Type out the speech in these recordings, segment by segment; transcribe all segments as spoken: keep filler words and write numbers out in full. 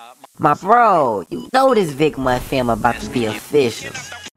My bro, you know this Vic Mud fam about to be official.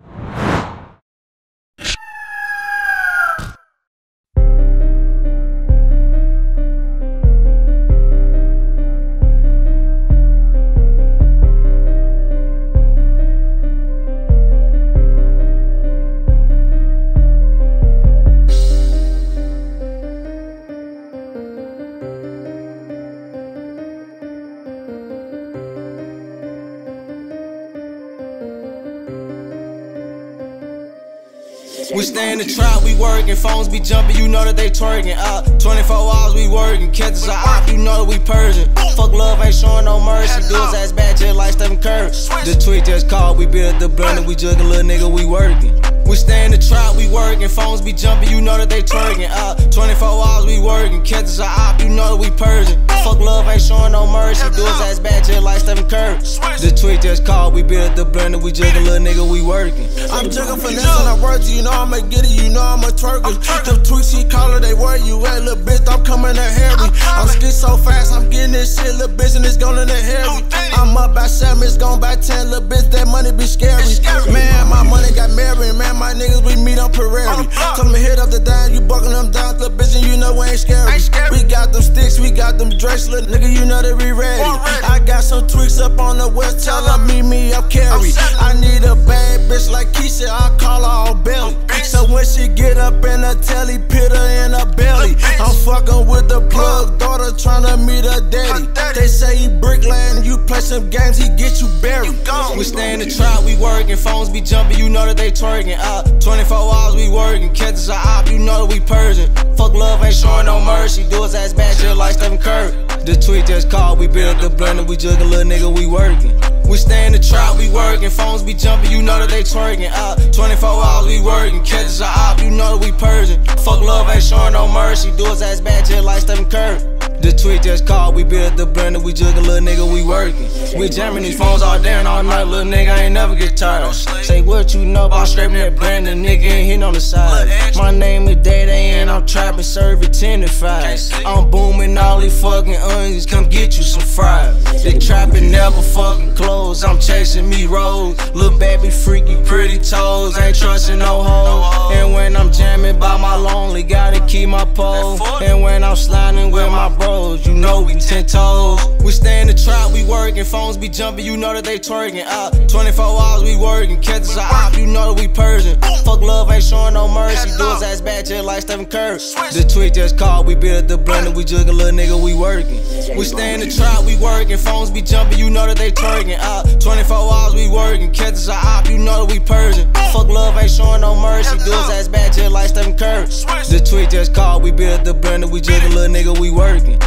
We stay in the trap, we working, phones be jumping, you know that they twerking. Uh, twenty-four hours we working, catches are op, you know that we purging. Fuck love, ain't showing no mercy, do his ass bad just like Stephen Curry. The tweet just called, we built the blender, we jugging, little nigga, we working. We stay in the trap, we working, phones be jumping, you know that they twerking. Uh, twenty-four hours we working, catches are op, you know that we purging. Fuck love, ain't showing no mercy, do his ass bad just like Stephen Curry. The tweet just called, we built the blender, we jugging, little nigga, we working. I'm jugging finesse and I work you, you know I'ma get it, you know I'm a twerker. Them tweets he call her, they where you at, little bitch, I'm coming to Harry. I'm skid so fast, I'm getting this shit, little bitch, and it's going to Harry. I'm up by seven, it's gone by ten, little bitch, that money be scary. Man, my money got married, man, my niggas, we meet on Prairie. Tell me hit up the dime, you bucking them down, little bitch, and you know we ain't scary. We got them sticks, we got them drakes, little nigga, you know that we ready. I got some tweaks up on the west, tell her meet me up Cary. I need a bad bitch like Keisha, I call her all belly. So when she get up in the telly, pit her in her belly. I'm fucking with the plug daughter, tryna meet her daddy. They say he bricklaying, you play some games, he get you buried. We stay in the trap, we working, phones be jumping, you know that they twerking. Uh, twenty-four hours we working, catches are op, you know that we purging. Fuck love, ain't showing no mercy, do his ass bad just like Stephen Curry. The tweet just called, we built the blender, we jugging, little nigga, we working. We stay in the trap, we working, phones be jumping, you know that they twerking. Uh, twenty-four hours we working, catches are op, you know that we purging. Fuck love, ain't showing no mercy, do his ass bad just like Stephen Curry. The tweet just called, we built the blender, we jugging, little nigga, we working. We jamming these phones all day and all night, little nigga, I ain't never get tired. Say what you know about scraping that blender, nigga ain't hitting on the side. My name is Day Day and I'm trapping, serving ten to five. I'm booming all these fucking onions, come get you some fries. They trapping never fucking close, I'm chasing me roads. Little baby freaky pretty toes, ain't trusting no hoe. And when I'm jamming by my lonely, gotta keep my pole. And when I'm sliding with my bros, you know we ten toes. We stay in the trap, we working, phones be jumping, you know that they twerking. Uh, twenty-four hours we working, catches are op, you know that we purging. Fuck love, ain't showing no mercy, do his ass bad just like Stephen Curry. The tweet just called, we built the blender, we jugging, little nigga, we working. We stay in the trap, we working, phones be jumping, you know that they twerking. Uh, twenty-four hours we working, catches are op, you know that we purging. Fuck love, ain't showing no mercy, do his ass bad just like Stephen Curry. The tweet just called, we built the blender, we jugging, little nigga, we working.